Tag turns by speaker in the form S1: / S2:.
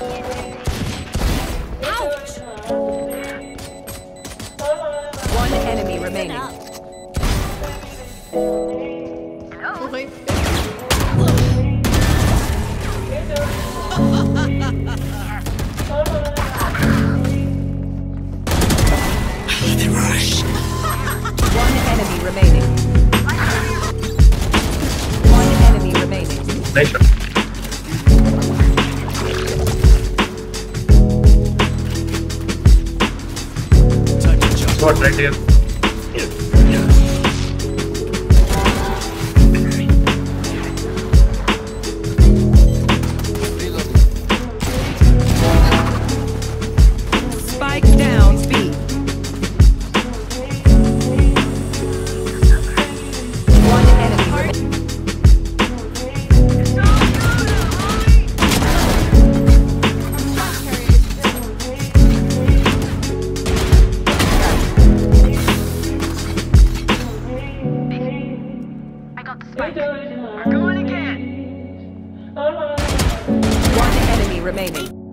S1: Ouch!
S2: One enemy remaining.
S1: Okay.
S3: The rush.
S2: One enemy remaining. One enemy remaining.
S4: Nice shot. Shot right here.
S2: Spike down B. One enemy remaining. One enemy remaining.